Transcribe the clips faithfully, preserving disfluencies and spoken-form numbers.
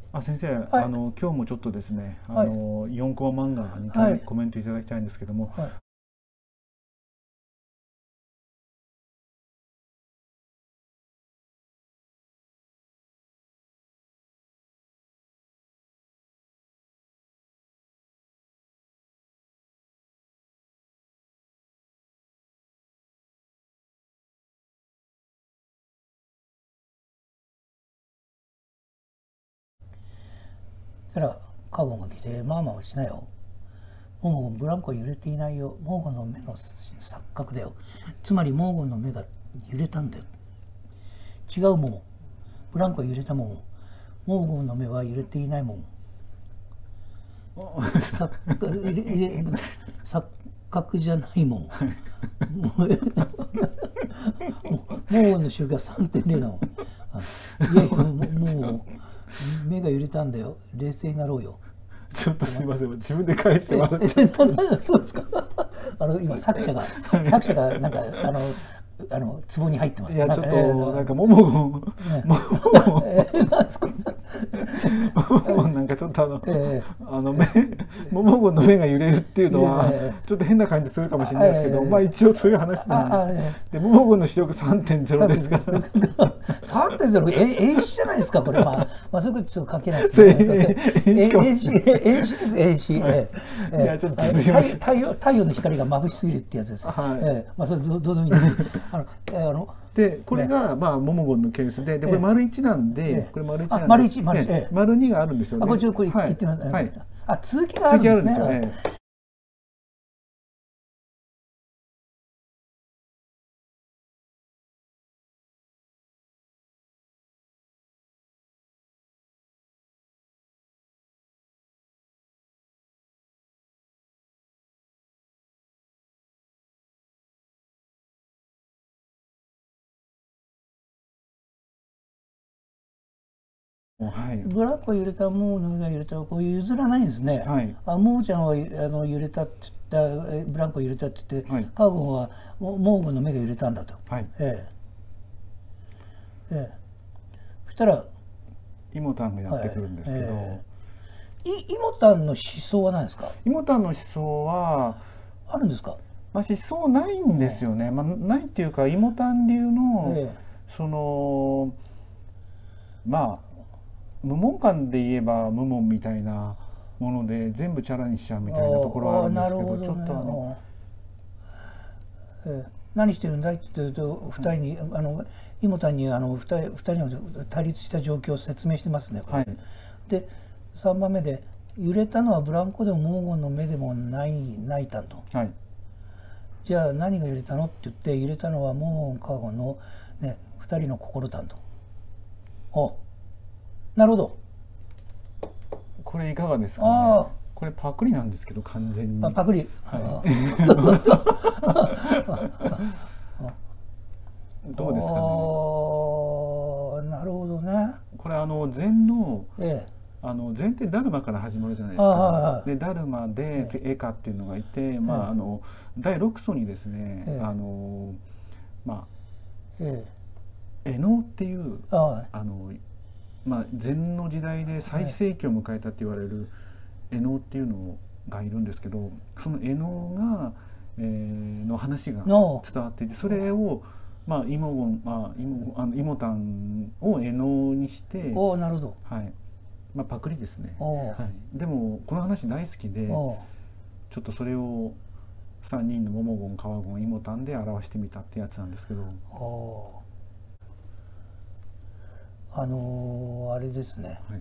あ、先生、 はい。 あの今日もちょっとですね、あはい。 のよんコマ漫画にはい。 コメントいただきたいんですけども、 はい。そしたら、カゴンが来て、まあまあ落ちなよ。モーゴン、ブランコは揺れていないよ。モーゴンの目の錯覚だよ。つまり、モーゴンの目が揺れたんだよ。違うもん。ブランコは揺れたもん。モーゴンの目は揺れていないもん。錯錯覚じゃないもん。もう、モーゴンの周期が さんてんゼロ だもん。いやいや、もう、目が揺れたんだよ。冷静になろうよ。 ちょっとすいません、自分で書いてえ、 笑っちゃえ、そうですか。あの、今、作者が、作者が、なんか、あの、あの、壺に入ってまう。いす。 や、 なんか、 ちょっえー、 となんかももごん、もね、 もえー、なんですか。 ももなんかちょっとあの、 えあの目、ももごんの目が揺れるっていうー、いや、 のはえちょっと変な感じするかもしれー、 ないですけど、まあえ一応そういう話ー、あ、 なんあ、えで、ももごんの視力さんてんゼー、 ロさですから。 さんてんゼロ、え、演詩じゃないですか、これ。まあ、まあ、そういうことちょっと関係ないですそれね。だって、え、 演しかも。 演詩、演詩です、演詩。 はい。 えー、えいや、ちょっとー、 すいません。 太陽、太陽の光が眩しすぎるってやつですよ。 はい。 えー、まあ、それどうどうでもいいんです。あの、えー、あの、 で、これね、 が、まあ、ももごんのケースで、で、これえ丸いちなんー、 で、 えこれ丸いちー、あ、 なんで、 丸一、丸一、 ええ、 えー、 丸にがあるんですよあ、こっね。 ち、これはい。 言ってます。 はい。 あ、続きがあるんですね。 続きあるんですよ。ええ。はい。 ブラックは揺れた、モーのが揺れた、こう譲らないんですね。 はい。 あ、モーちゃんはあの揺れたって言った、えブランコ揺れたって言って、 はい。 カーゴンはモモーゴンの目が揺れたんだと。 はい。 ええ、ええ。そしたら、 イモタンがやっはい、 てくるんですけど、 ええ、イイモタンの思想は何ですか？ イモタンの思想は、 あるんですか？ まあ、思想ないんですよね。まあ、ないっていうか、イモタン流の、 えその、まあ、無門観で言えば無門みたいなもので全部チャラにしちゃうえ、 みたいなところはあああ、 るんでなすけど、ちょるほどね。 っとあの、 ええ、何してるんだいって言うと、二人に、あの、イモタンにあの二人二人の対立した状況を説明してますね、これ。 はい。 で、さんばんめで、揺れたのはブランコでもモーゴンの目でもない、ないたんと。 はい。 じゃあ何が揺れたのって言って、揺れたのはモーゴン、カーゴンの、ね、二人の心だと。お、なるほど。 これいかがですかね。 あこれパクリなんですけど、完全あ、 に。 パクリ。 はい。 あどうですかね。 あ、なるほどね。 これあの禅の、 ええ。 あの禅ってダルマから始まるじゃないでああ、 すか。 はでダルマい。 でえエカっていうのがいて、 え、 まああえのだいろく層にですね、 え、 あのまええ。 あ絵能っていう、 ああのまあ禅の時代であ、は最い。 盛期を迎えたって言われる絵能っていうのがいるんですけど、その絵能が、えーの話がの、 伝わっていて、それをまあイモゴン、まあイモあのイモタンを絵能にして、 おお、なるほど。 はい、まあパクリですね。 おお、 はい。でもこの話大好きで、 おお。 ちょっとそれをさんにんのモモゴン、カワゴン、イモタンで表してみたってやつなんですけど、 おお。あのーあれですね。 はい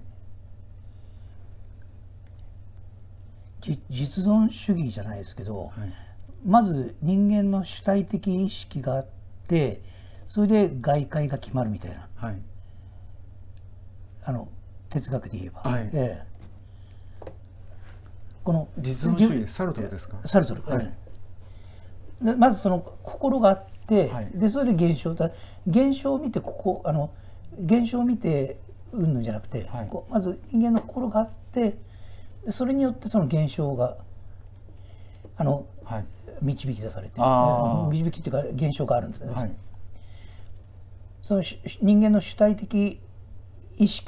じ実存主義じゃないですけど、 はいまず人間の主体的意識があって、それで外界が決まるみたいな。 はいあの、哲学で言えば。 はい。 ええ。この、 実存主義、サルトルですか。 サルトル。 はいええ。でまずその心があって、 はいでそれで現象だ現象を見てここあの現象を見てうんぬんじゃなくて、 はいこうまず人間の心があって、でそれによってその現象があのはい。 導き出されて、えあ導きっていうか現象があるんですね。 あはいそのし人間の主体的意識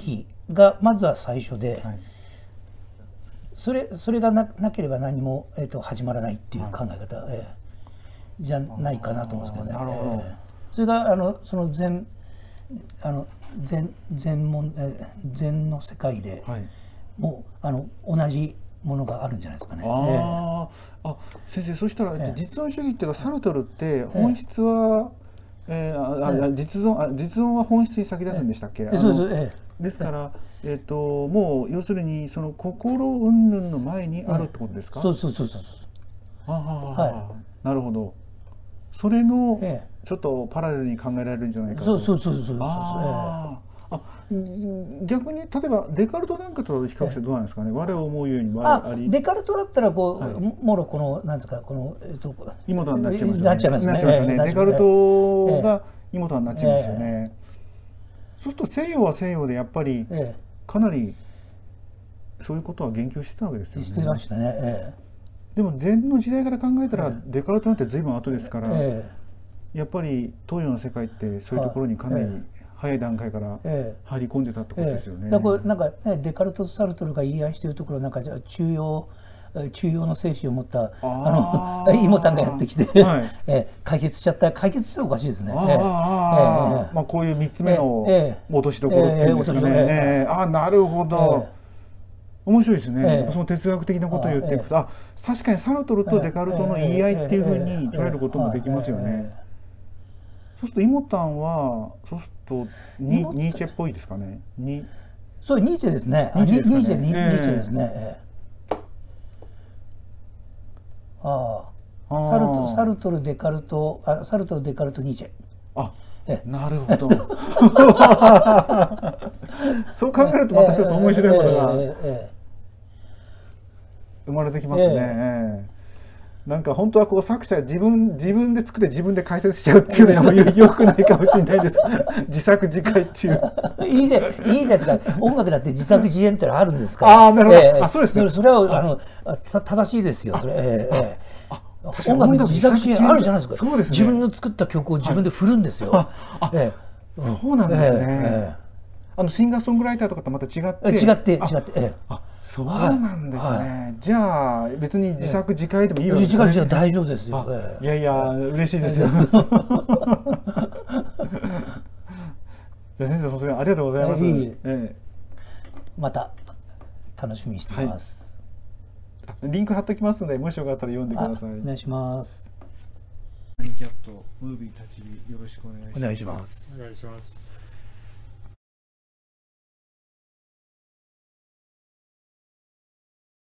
がまずは最初で、 はい、 それそれが な, なければ何も、えー、と始まらないっていう考え方、はい、えー、じゃないかなと思うんですけどね。 なるほど。 えー、それがあのその禅あの禅禅門禅の世界で、はい、もうあの同じものがあるんじゃないですかね。 あ、えー、あ、先生、そしたら、えー、実存主義っていうかサルトルって本質は、えーえー、あ実存あ実存は本質に先立つんでしたっけ？えー、そうそう、えー、ですから、えー、ともう要するにその心云々の前にあるってことですか？ そうそうそうそう。 ああ、はい、なるほど。それのちょっとパラレルに考えられるんじゃないかと。 そうそうそうそうそう。 ああ、逆に例えばデカルトなんかと比較してどうなんですかね。我を思うように我あり。 デカルトだったらこう、はい、もろこのなんですかこのえっと妹になっちゃいますね。なっちゃいますね。 えー、デカルトが妹になっちゃいますよね。えー、そうすると西洋は西洋でやっぱりかなりそういうことは言及してたわけですよね。 してましたね。えーでも禅の時代から考えたらデカルトなんて随分後ですから、ええ、やっぱり東洋の世界ってそういうところにかなり早い段階から入り込んでたってことですよね。 ええ、だからなんかねデカルトとサルトルが言い合いしているところなんかじゃ中庸中庸の精神を持ったあの妹さんがやってきて、はい、え解決しちゃった解決しておかしいですね。 あ、ええ、まあこういうみっつめの落としどころっていうんですかね。ええ、あ、なるほど。ええ、面白いですね。ええ、その哲学的なことを言っていくと、あ、ええ、確かにサルトルとデカルトの言い合いっていうふうに捉えることもできますよね。そうするとイモタンはそうするとニーチェっぽいですかね。にそうニーチェですね。ニーチェニーチェニーチェですね。ええ、ああ、サルトサルトルデカルトあサルトルデカルトニーチェ。 あ、ええ、なるほど。そう考えるとまた一つ面白いものが。ええええ生まれてきますね。えー、なんか本当はこう作者自分自分で作って自分で解説しちゃうっていうのはよくないかもしれないです。自作自解っていう。 いいでいいですか。音楽だって自作自演ってのあるんですから。 ああ、なるほど。えー、あ、そうですね。 それはあの正しいですよ。それ。えーえー、音楽で自作自演あるじゃないですか。そうですね。自分の作った曲を自分で振るんですよ。 はい、えー、そうなんですね。えーあのシンガーソングライターとかとまた違って違って違って、ええ、 あ、そうなんですね。はい、じゃあ別に自作自解でもいいわけですね。 自作自解大丈夫ですよ。 いやいや嬉しいですよ。じゃあ先生、それありがとうございます。いいええ、 また楽しみにしてます。 はい、リンク貼っておきますので、もしよかったら読んでください。 お願いします。 アニキャットムービー立ち火よろしくお願いします。 お願いします。 お願いします。